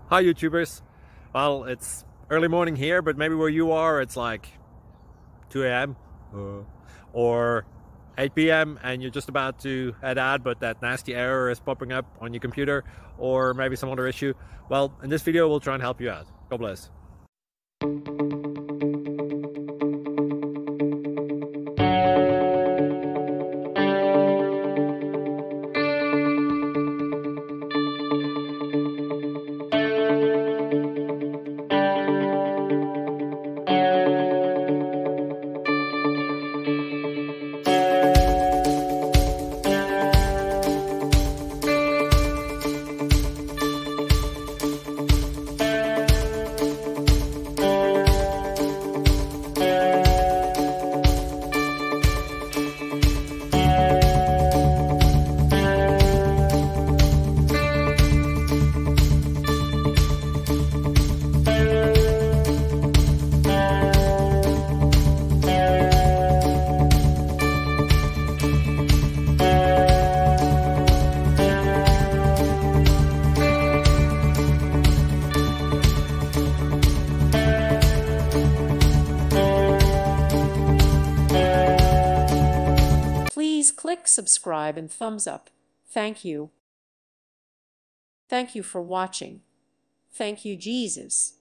Hi YouTubers. Well, it's early morning here, but maybe where you are it's like 2 a.m. or 8 p.m. and you're just about to head out, but that nasty error is popping up on your computer, or maybe some other issue. Well, in this video we'll try and help you out. God bless. Please click subscribe and thumbs up. Thank you. Thank you for watching. Thank you, Jesus.